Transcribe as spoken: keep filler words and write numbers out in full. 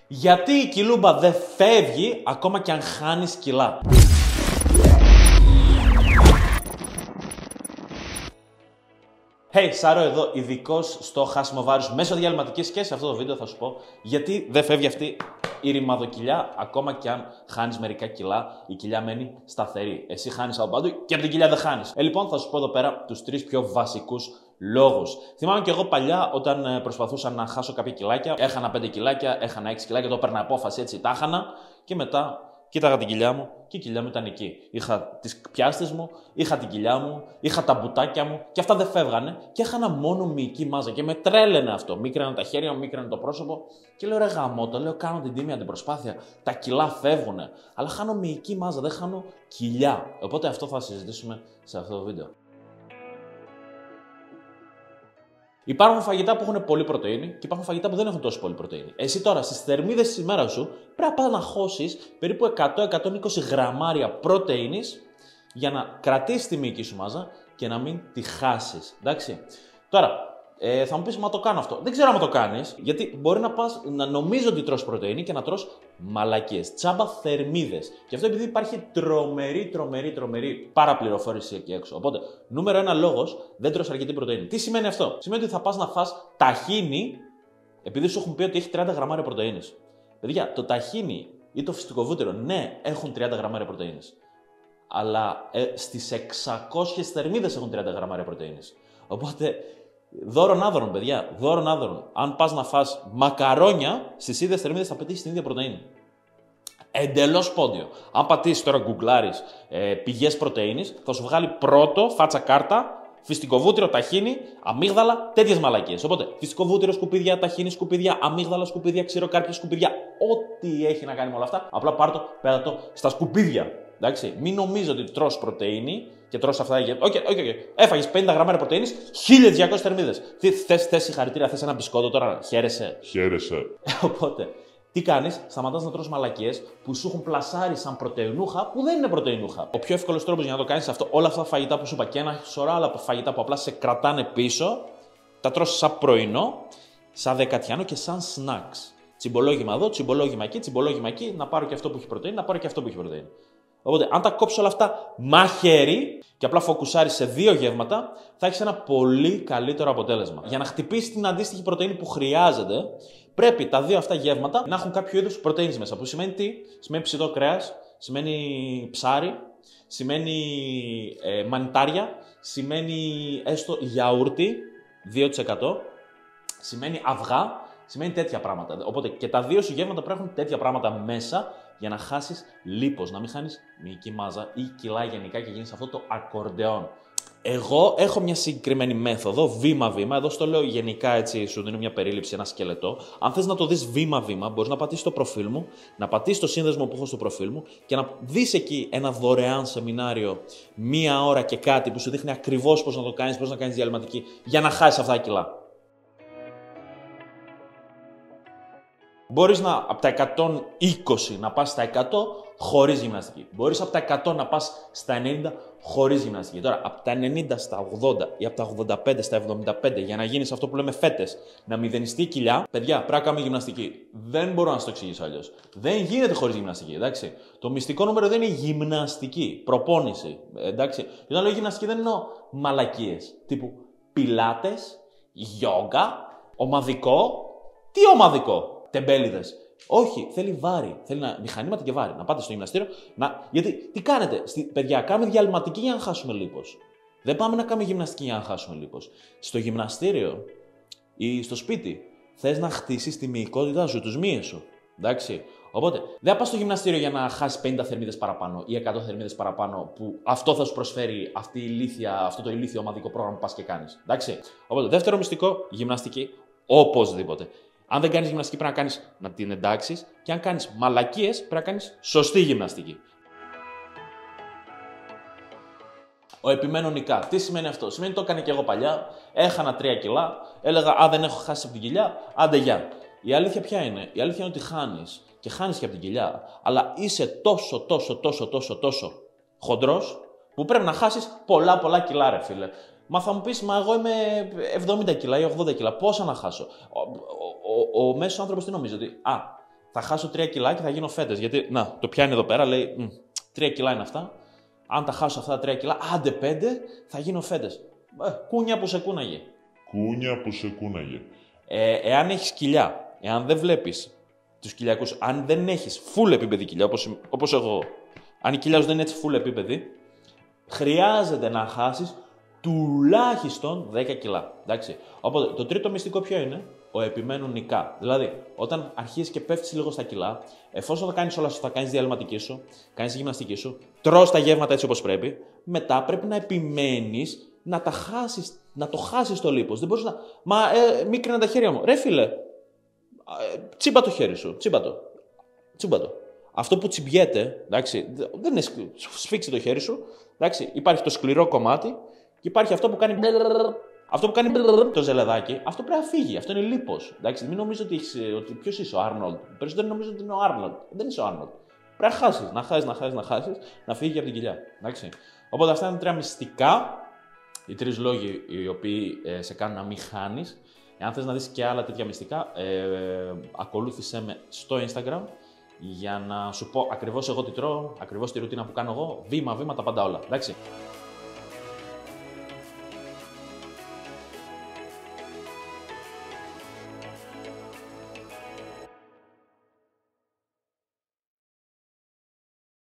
Γιατί η κιλούμπα δεν φεύγει ακόμα και αν χάνεις κιλά. Hey, Σάρο εδώ, ειδικός στο χάσιμο βάρους μέσω διαλυματικής, και σε αυτό το βίντεο θα σου πω γιατί δεν φεύγει αυτή η ρημαδοκιλιά ακόμα και αν χάνεις μερικά κιλά, η κοιλιά μένει σταθερή. Εσύ χάνεις από παντού και από την κοιλιά δεν χάνεις. Ε, λοιπόν, θα σου πω εδώ πέρα τους τρεις πιο βασικούς λόγους. Θυμάμαι και εγώ παλιά όταν προσπαθούσα να χάσω κάποια κιλάκια, έχανα πέντε κιλάκια, έχανα έξι κιλάκια, το έπαιρνα απόφαση έτσι, τα έχανα και μετά κοίταγα την κοιλιά μου και η κοιλιά μου ήταν εκεί. Είχα τις πιάστες μου, είχα την κοιλιά μου, είχα τα μπουτάκια μου και αυτά δεν φεύγανε και έχανα μόνο μυϊκή μάζα και με τρέλαινε αυτό. Μίκραινα τα χέρια μου, μίκραινε το πρόσωπο και λέω ρε γαμώτο, λέω κάνω την τίμια την προσπάθεια. Τα κιλά φεύγουνε, αλλά χάνω μυϊκή μάζα, δεν χάνω κοιλιά. Οπότε αυτό θα συζητήσουμε σε αυτό το βίντεο. Υπάρχουν φαγητά που έχουν πολύ πρωτεΐνη και υπάρχουν φαγητά που δεν έχουν τόσο πολύ πρωτεΐνη. Εσύ τώρα στις θερμίδες της ημέρας σου πρέπει να πας να χώσεις περίπου εκατό με εκατόν είκοσι γραμμάρια πρωτεΐνης για να κρατήσεις τη μυϊκή σου μάζα και να μην τη χάσεις. Εντάξει. Τώρα, ε, θα μου πεις, μα το κάνω αυτό. Δεν ξέρω αν το κάνεις, γιατί μπορεί να πας να νομίζω ότι τρως πρωτεΐνη και να τρως μαλακίες. Τσάμπα θερμίδες. Και αυτό επειδή υπάρχει τρομερή, τρομερή, τρομερή παραπληροφόρηση εκεί έξω. Οπότε, νούμερο ένα λόγος, δεν τρως αρκετή πρωτεΐνη. Τι σημαίνει αυτό? Σημαίνει ότι θα πας να φας ταχίνι, επειδή σου έχουν πει ότι έχει τριάντα γραμμάρια πρωτεΐνης. Παιδιά, το ταχίνι ή το φυστικό βούτυρο, ναι, έχουν τριάντα γραμμάρια πρωτεΐνης. Αλλά ε, στις εξακόσιες θερμίδες έχουν τριάντα γραμμάρια πρωτεΐνης. Οπότε, δώρον άδωρον, παιδιά. Δώρον άδωρον. Αν πας να φας μακαρόνια, στις ίδιες θερμίδες θα πετύχεις την ίδια πρωτεΐνη. Εντελώς πόντιο. Αν πατήσεις τώρα, γκουγκλάρεις ε, πηγές πρωτεΐνης, θα σου βγάλει πρώτο, φάτσα κάρτα, φυστικό βούτυρο, ταχίνι, αμύγδαλα, τέτοιες μαλακίες. Οπότε, φυστικό βούτυρο, σκουπίδια, ταχίνι, σκουπίδια, αμύγδαλα, σκουπίδια, ξηροκάρπια, σκουπίδια. Ό,τι έχει να κάνει με όλα αυτά, απλά πάρ' το, πέτα το στα σκουπίδια. Εντάξει, μην νομίζω ότι τρως πρωτεΐνη και τρως αυτά. Οκ, οκ, οκ. Έφαγες πενήντα γραμμάρια πρωτεΐνης, χίλιες διακόσιες θερμίδες. Τι θες, θες συγχαρητήρια, θες ένα μπισκότο τώρα, χαίρεσαι. Χαίρεσαι. Οπότε, τι κάνεις, σταματάς να τρως μαλακίες που σου έχουν πλασάρει σαν πρωτεϊνούχα που δεν είναι πρωτεϊνούχα. Ο πιο εύκολος τρόπος για να το κάνεις αυτό, όλα αυτά τα φαγητά που σου είπα και ένα σωρά άλλα φαγητά που απλά σε κρατάνε πίσω, τα τρως σαν πρωινό, σαν δεκατιάνο και σαν snacks. Τσιμπολόγημα εδώ, τσιμπολόγημα εκεί, τσιμπολόγημα εκεί, να πάρω και αυτό που έχει πρωτεΐνη, να πάρω και αυτό που έχει πρωτεΐνη. Οπότε, αν τα κόψεις όλα αυτά μαχαίρι και απλά φοκουσάρεις σε δύο γεύματα, θα έχεις ένα πολύ καλύτερο αποτέλεσμα. Για να χτυπήσεις την αντίστοιχη πρωτεΐνη που χρειάζεται, πρέπει τα δύο αυτά γεύματα να έχουν κάποιο είδους πρωτεΐνης μέσα. Που σημαίνει τι? Σημαίνει ψητό κρέας, σημαίνει ψάρι, σημαίνει ε, μανιτάρια, σημαίνει έστω γιαούρτι, δύο τοις εκατό, σημαίνει αυγά, σημαίνει τέτοια πράγματα. Οπότε και τα δύο σου γεύματα πρέπει να έχουν τέτοια πράγματα μέσα, για να χάσεις λίπος, να μην χάνεις μυϊκή μάζα ή κιλά γενικά και γίνεις αυτό το ακορντεόν. Εγώ έχω μια συγκεκριμένη μέθοδο, βήμα-βήμα. Εδώ στο λέω γενικά έτσι, σου δίνω μια περίληψη, ένα σκελετό. Αν θες να το δεις βήμα-βήμα, μπορείς να πατήσεις το προφίλ μου, να πατήσεις το σύνδεσμο που έχω στο προφίλ μου και να δεις εκεί ένα δωρεάν σεμινάριο, μία ώρα και κάτι που σου δείχνει ακριβώς πώς να το κάνεις, πώς να κάνεις διαλυματική για να χάσεις αυτά τα κιλά. Μπορείς να, από τα εκατόν είκοσι να πας στα εκατό χωρίς γυμναστική. Μπορείς από τα εκατό να πας στα ενενήντα χωρίς γυμναστική. Τώρα, από τα ενενήντα στα ογδόντα ή από τα ογδόντα πέντε στα εβδομήντα πέντε για να γίνεις αυτό που λέμε φέτες, να μηδενιστεί η κοιλιά, παιδιά, πρέπει να κάνουμε γυμναστική. Δεν μπορώ να σου το εξηγήσω αλλιώς. Δεν γίνεται χωρίς γυμναστική, εντάξει. Το μυστικό νούμερο δεν είναι γυμναστική, προπόνηση, εντάξει. Και όταν λέω γυμναστική δεν εννοώ μαλακίες, τύπου πιλάτες, γιόγκα, ομαδικό. Τι ομαδικό? Τεμπέληδες. Όχι, θέλει βάρη. Θέλει να... μηχανήματα και βάρη. Να πάτε στο γυμναστήριο. Να... Γιατί τι κάνετε, Στη... παιδιά, κάνουμε διαλυματική για να χάσουμε λίπος. Δεν πάμε να κάνουμε γυμναστική για να χάσουμε λίπος. Στο γυμναστήριο ή στο σπίτι θες να χτίσεις τη μυϊκότητά σου, τους μύες σου. Εντάξει. Οπότε δεν θα πας στο γυμναστήριο για να χάσεις πενήντα θερμίδες παραπάνω ή εκατό θερμίδες παραπάνω, που αυτό θα σου προσφέρει αυτή η ηλίθια, αυτό το ηλίθιο ομαδικό πρόγραμμα που πας και κάνεις. Εντάξει. Οπότε δεύτερο μυστικό, γυμναστική οπωσδήποτε. Αν δεν κάνεις γυμναστική, πρέπει να κάνεις να την εντάξεις, και αν κάνεις μαλακίες, πρέπει να κάνεις σωστή γυμναστική. Ο επιμένω νικά. Τι σημαίνει αυτό? Σημαίνει το έκανε και εγώ παλιά. Έχανα τρία κιλά. Έλεγα, α, δεν έχω χάσει από την κοιλιά. Άντε γεια. Η αλήθεια ποια είναι? Η αλήθεια είναι ότι χάνεις. Και χάνεις και από την κοιλιά. Αλλά είσαι τόσο, τόσο, τόσο, τόσο, τόσο χοντρός, που πρέπει να χάσεις πολλά, πολλά κιλά, ρε φίλε. Μα θα μου πεις, μα εγώ είμαι εβδομήντα κιλά ή ογδόντα κιλά. Πόσα να χάσω? Ο, ο, ο, ο μέσος άνθρωπος τι νομίζει? Ότι, α, θα χάσω τρία κιλά και θα γίνω φέτες. Γιατί, να, το πιάνει εδώ πέρα, λέει, τρία κιλά είναι αυτά. Αν τα χάσω αυτά τα τρία κιλά, άντε πέντε, θα γίνω φέτες. Ε, κούνια που σε κούναγε. Κούνια που σε κούναγε. Ε, εάν έχεις κοιλιά, εάν δεν βλέπεις τους κοιλιακούς, αν δεν έχεις full επίπεδη κοιλιά, όπως, όπως εγώ, αν η κοιλιά σου δεν είναι έτσι full επίπεδη, χρειάζεται να χάσεις τουλάχιστον δέκα κιλά. Εντάξει. Οπότε το τρίτο μυστικό ποιο είναι? Ο επιμένουν νικά. Δηλαδή, όταν αρχίσεις και πέφτεις λίγο στα κιλά, εφόσον θα κάνεις όλα σωστά, κάνεις διαλυματική σου, κάνεις τη γυμναστική σου, τρως τα γεύματα έτσι όπως πρέπει, μετά πρέπει να επιμένεις να τα χάσεις, να το χάσεις το λίπος. Δεν μπορείς να. Μα ε, μίκρινα τα χέρια μου. Ρε φίλε, ε, τσίμπα το χέρι σου. Τσίμπα το. Τσίμπα το. Αυτό που τσιμπιέται, εντάξει, δεν είναι σφίξει το χέρι σου. Εντάξει, υπάρχει το σκληρό κομμάτι και υπάρχει αυτό που κάνει. Αυτό που κάνει το ζελεδάκι, αυτό πρέπει να φύγει. Αυτό είναι λίπος. Εντάξει, μην νομίζω ότι, ότι ποιος είσαι ο Άρνολντ. Περισσότεροι νομίζω ότι είναι ο Άρνολντ. Δεν είσαι ο Άρνολντ. Πρέπει να χάσεις, να χάσεις, να χάσεις, να χάσεις, να φύγει από την κοιλιά. Εντάξει. Οπότε αυτά είναι τρία μυστικά. Οι τρεις λόγοι οι οποίοι ε, σε κάνουν να μην χάνεις. Εάν θες να δεις και άλλα τέτοια μυστικά, ε, ακολούθησέ με στο Instagram για να σου πω ακριβώς εγώ τι τρώω, ακριβώς τη ρουτίνα που κάνω εγώ, βήμα-βήμα τα πάντα όλα. Εντάξει.